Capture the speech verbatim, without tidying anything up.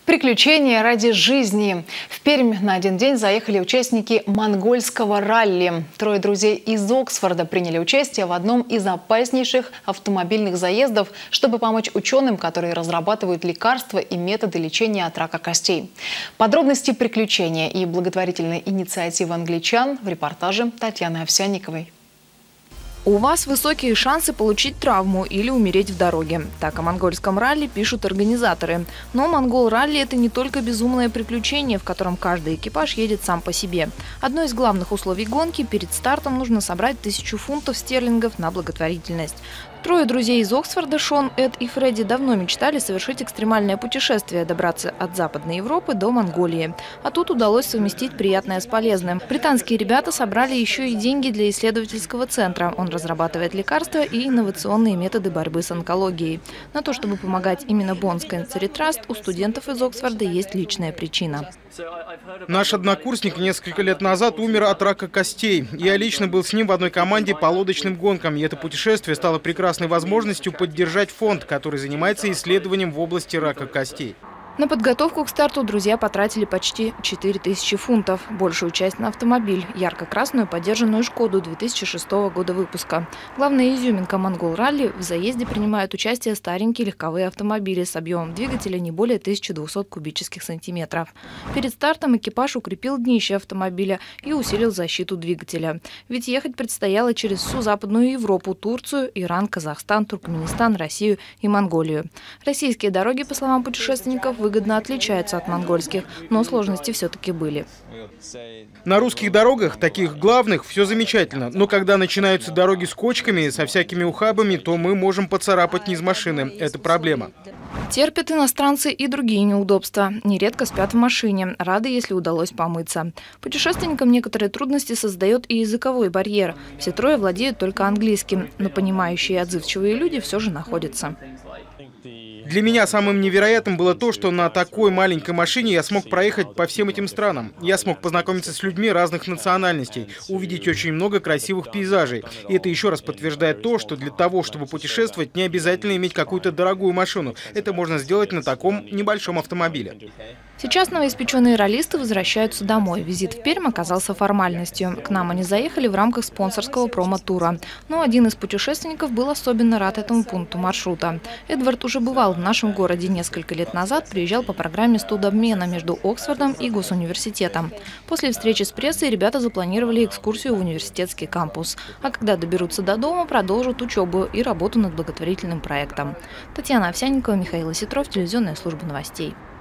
Приключения ради жизни. В Пермь на один день заехали участники монгольского ралли. Трое друзей из Оксфорда приняли участие в одном из опаснейших автомобильных заездов, чтобы помочь ученым, которые разрабатывают лекарства и методы лечения от рака костей. Подробности приключения и благотворительной инициативы англичан в репортаже Татьяны Овсянниковой. У вас высокие шансы получить травму или умереть в дороге. Так о монгольском ралли пишут организаторы. Но монгол-ралли – это не только безумное приключение, в котором каждый экипаж едет сам по себе. Одно из главных условий гонки – перед стартом нужно собрать тысячу фунтов стерлингов на благотворительность. Трое друзей из Оксфорда, Шон, Эд и Фредди, давно мечтали совершить экстремальное путешествие, добраться от Западной Европы до Монголии. А тут удалось совместить приятное с полезным. Британские ребята собрали еще и деньги для исследовательского центра. Он разрабатывает лекарства и инновационные методы борьбы с онкологией. На то, чтобы помогать именно Bones Cancer Trust, у студентов из Оксфорда есть личная причина. Наш однокурсник несколько лет назад умер от рака костей. Я лично был с ним в одной команде по лодочным гонкам, и это путешествие стало прекрасной возможностью поддержать фонд, который занимается исследованием в области рака костей. На подготовку к старту друзья потратили почти четыре тысячи фунтов. Большую часть на автомобиль – ярко-красную подержанную «Шкоду» две тысячи шестого года выпуска. Главная изюминка монгол-ралли – в заезде принимают участие старенькие легковые автомобили с объемом двигателя не более тысячи двухсот кубических сантиметров. Перед стартом экипаж укрепил днище автомобиля и усилил защиту двигателя. Ведь ехать предстояло через всю Западную Европу, Турцию, Иран, Казахстан, Туркменистан, Россию и Монголию. Российские дороги, по словам путешественников, выгодно отличаются от монгольских, но сложности все-таки были. На русских дорогах, таких главных, все замечательно. Но когда начинаются дороги с кочками, со всякими ухабами, то мы можем поцарапать низ машины. Это проблема. Терпят иностранцы и другие неудобства. Нередко спят в машине, рады, если удалось помыться. Путешественникам некоторые трудности создает и языковой барьер. Все трое владеют только английским, но понимающие и отзывчивые люди все же находятся. Для меня самым невероятным было то, что на такой маленькой машине я смог проехать по всем этим странам. Я смог познакомиться с людьми разных национальностей, увидеть очень много красивых пейзажей. И это еще раз подтверждает то, что для того, чтобы путешествовать, не обязательно иметь какую-то дорогую машину. Это можно сделать на таком небольшом автомобиле. Сейчас новоиспеченные раллисты возвращаются домой. Визит в Пермь оказался формальностью. К нам они заехали в рамках спонсорского промо-тура. Но один из путешественников был особенно рад этому пункту маршрута. Эдвард уже бывал в нашем городе несколько лет назад, приезжал по программе студобмена между Оксфордом и Госуниверситетом. После встречи с прессой ребята запланировали экскурсию в университетский кампус. А когда доберутся до дома, продолжат учебу и работу над благотворительным проектом. Татьяна Овсянникова, Михаил Осетров, телевизионная служба новостей.